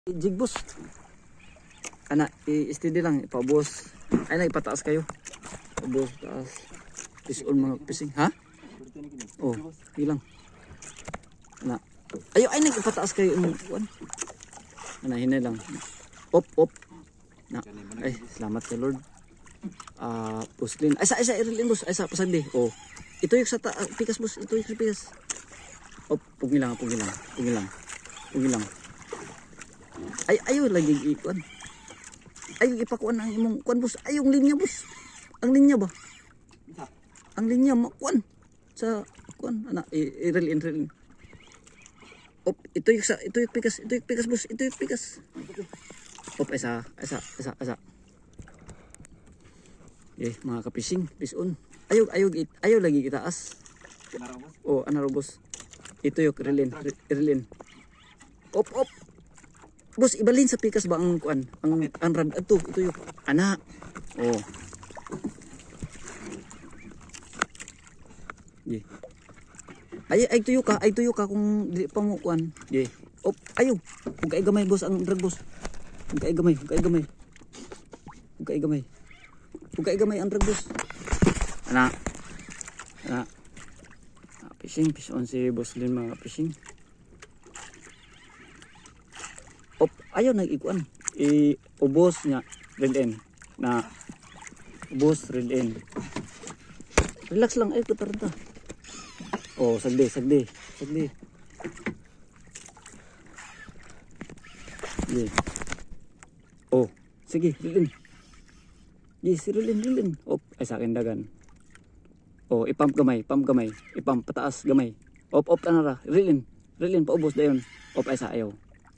Jigbos. Ana, i-steady lang, ipabos. Ay na ipataas kayo. Pabos taas. Fish-on mga fishing, ha? Oh, hilang. Ana. Ayo ay nagpataas kayo yung kuan. Ana, hinay lang. Op. Na. Ay, salamat kay Lord. Puslin. Ay sa irilin boss. Ay sa pasagdi. Oh. Ito yung sa pikas boss, ito yung sa pikas. Op, pugi lang. Ay ayo lagi ikuan. Ay ipakuan ang imong kuan boss. Ay yung linya boss. Ang linya ba? Ang linya makuan sa kuan ana iril. Op, ito yung pikas boss, ito yung pikas. Op, isa. Mga kapising, fish on. Ayaw lagi itaas. Oh, ana boss. Ito yung rilin. Op. Boss, ibalin sa pikas ba ang kuan? Ang rad ato, ito yung ana. Oh. Ay tuyo ka kung di pa mo kuan. Op, ayo. Huwag kay gamay boss ang drag boss. Huwag kay gamay ang drag boss. Ana. Fishing, fish on si boss Lin mga fishing. Op, ayaw nag-ikuan. Ubos niya, reel in. Na, ubos, reel in. Relax lang, ay kutaranta. Oh, sagdi. Oh, sige, reel in. Yes, reel in. Op, ay sa akin dagan. Oh, ipump gamay. Ipump pataas gamay. Op, tanara, reel in, paubos dayon. Op, ay sa ayaw.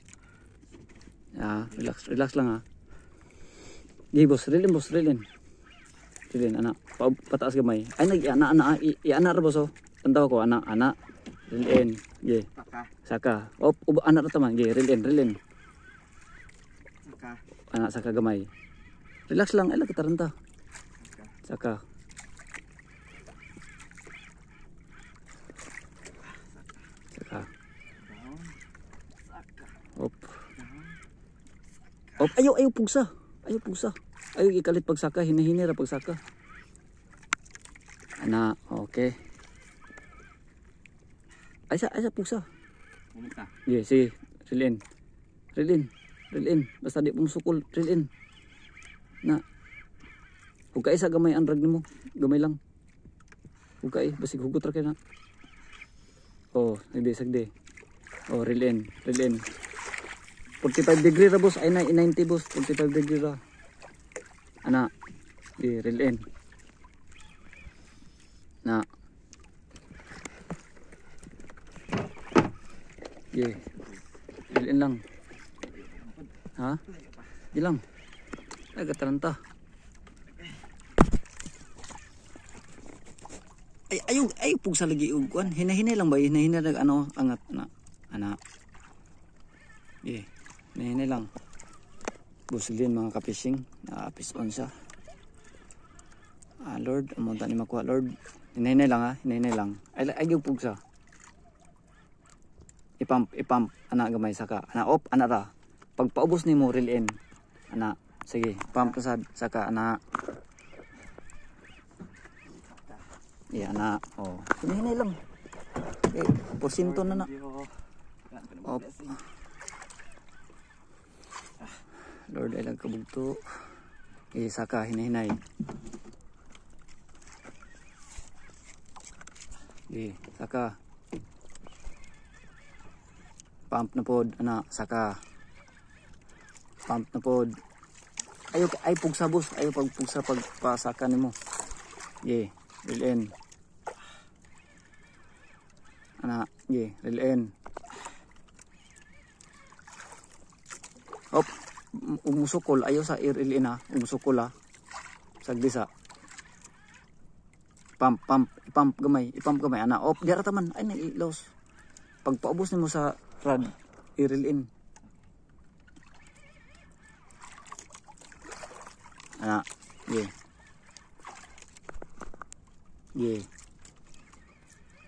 Relax lang ha. Boss, reel in. Ana, pataas gamay. Ay ana ra boss oh. Tantaw ko ana. Reel in. Saka. Op, ana ra taman. Reel in. Saka gamay. Relax lang, ay lang kataranta. Saka. Op, ayaw pugsa. Ayaw ikalit pagsaka, hinahinira pagsaka. Ana, okay. Ay sa pugsa. Si reel in. Basta di pumusukol, reel in. Na. Huwag ka isa gamay ang drag nimo, gamay lang. Huwag ka basig hugot ra kay na. Oh, sagdi. Oh, reel in. 45 degree ra boss, ay na 90 boss, 45 degree ra. Ana, reel in. Na. Reel in lang. Ha? Ilang. Ay kataranta. Ay pugsa lagi og kuan. Hinahinay lang ba? Hinahinay nag angat na. Ana. Hinahinay lang. Busilin mga kapishing. Fish on siya. Lord, amon ta ni makuha Lord. Hinahinay lang ha. Ay yung pugsa. Ipump. Ana gamay saka. Ana op, ana ra. Pag paubos nimo reel in. Ana. Sige, pump kasad saka ana. Ana. Oh. Hinahinay lang. Porsinto na. Op. Lord, ay lang kabugto. Saka hinahinay. Saka. Pump na pod, ana, saka. Pump na pod. Ay pugsa boss, ayaw pagpugsa pagpasaka nimo. Reel in. Ana, reel in. Op, umusukol, ayaw sa reel in ha, umusukol ha. Sagdi sa. Ipump gamay, ana. Op, diara taman, ay nailaws. Pagpaubos nimo sa rad, reel in. Ana,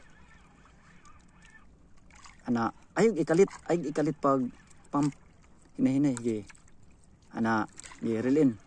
Ana, ayog ikalit pag pump Hinay-hinay, gi. Ana, gi, reel in.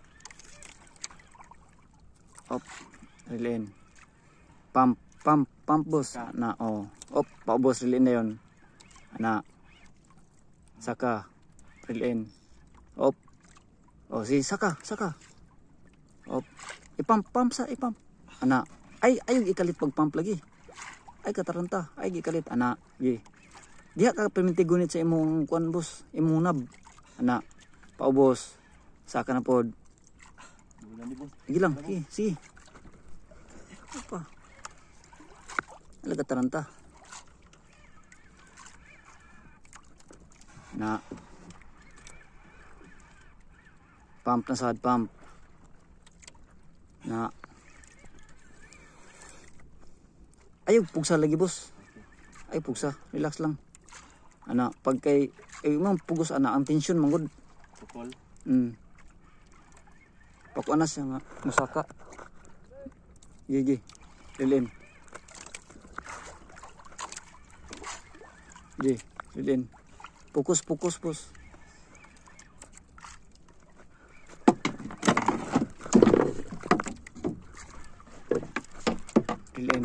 Op, reel in. Pump, boss. Ana, oh. Op, paubos, reel in na yun. Ana. Saka, reel in. Op. Oh, si saka. Op. Ipump sa, ipump. Ana. Ay, ayog ikalit pag-pump lagi. Ay, kataranta. Ay, ikalit. Ana, gi. Diha ka perminti gunit sa imong kuan, boss. Imong nab. Ana. Paubos. Saka na pod. Sige lang, sige. Apa? Alaga taranta. Na. Pump na sad, pump. Na. Ayaw, pugsa lagi, boss. Ay, pugsa. Relax lang. Ana, pag kay imong pugos ana ang tension mangod. Tukol. Pakuanas siya nga musaka. Gigi. Lilin. Gigi, lilin. Fokus, boss. Lilin.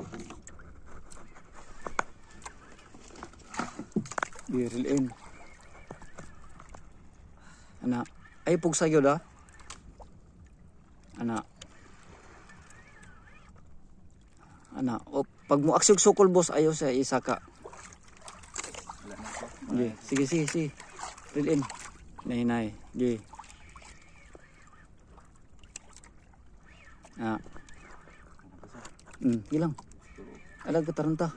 Gigi, lilin. Ana, ay pugsa gyud ah. Ana, o pag mo aksyon sukol, boss, ayaw sa isaka. Sige. Reel in. Nay. Gi. Ah. Hilang. Alag taranta.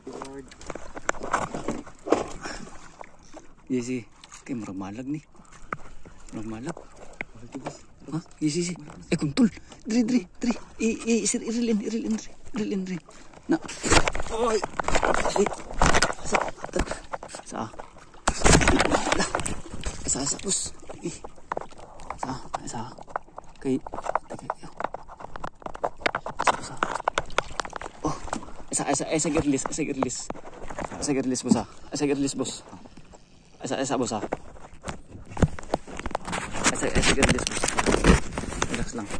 Sige. Kay maramalag ni. Maramalag. Ha? Sige. Eh, kuntol. Dri. Reel in. Na. Oy. Sa bus. Sa. Kay. Oh. Sa release. Boss. Asa boss. Relax lang.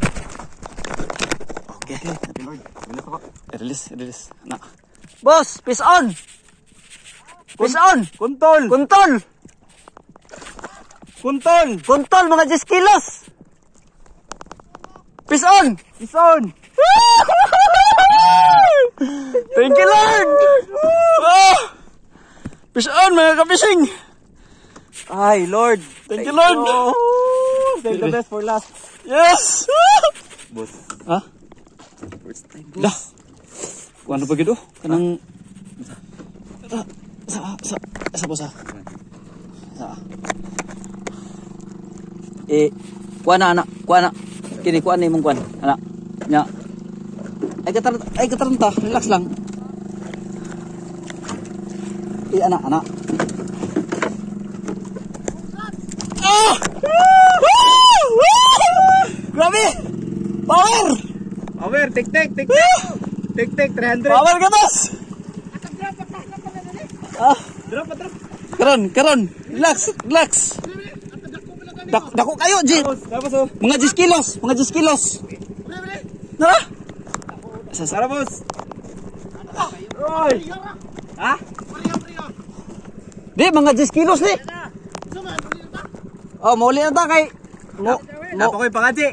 Okay. Release. Na. Boss, peace on. Kuntol mga 10 kilos. Peace on. Thank you, Lord. Peace on mga kapising. Ay, Lord. Thank you, Lord. Save the best for last. Yes. Boss. Ha? First time, Dah. Kuano pa gid kanang sa boss. Kuana. Kini kuan imong kuan. Ana. Nya. Ay kataranta, relax lang. Ana. Ah! Grabe! Power, tik 300. Power ka, boss! Drop. Karon. Relax. Dako kayo, G. Tapos oh. Mga 10 kilos. Nara? Tara, boss. Oy. Ha? Di, mga 10 kilos ni. Oh, mauli na ta kay. Napa ko yung pangaji.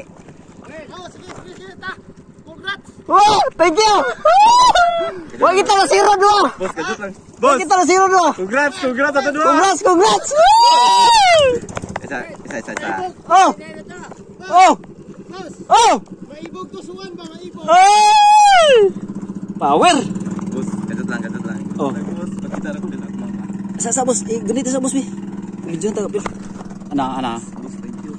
Oh, thank you. Wag kita na zero do. Boss, gadget lang. Wag Boss, kita na zero do. congrats ato dua. Congrats. Isa. Oh. Maibog to suwan ba? Maibog. Ay! Power. Boss, gadget lang. Oh. Boss, pakita na ko din ako mama. Sa boss, ganito sa boss bi. Medyo ta kapil. Ana. Boss, thank you.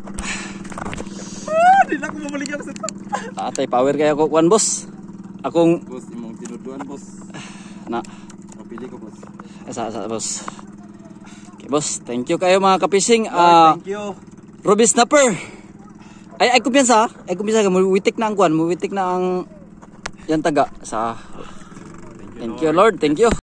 Di na ko mamaligaw sa to. Atay power kaya ko kuan boss. Akong Boss, imong tinuduan, boss. na Mapili ko, boss. sa boss. Okay, boss. Thank you kayo mga kapising. Thank you. Ruby Snapper. Ay kumpiyansa. Muwitik na ang kuan, muwitik na ang yan taga sa. Thank you, Lord. Thank you.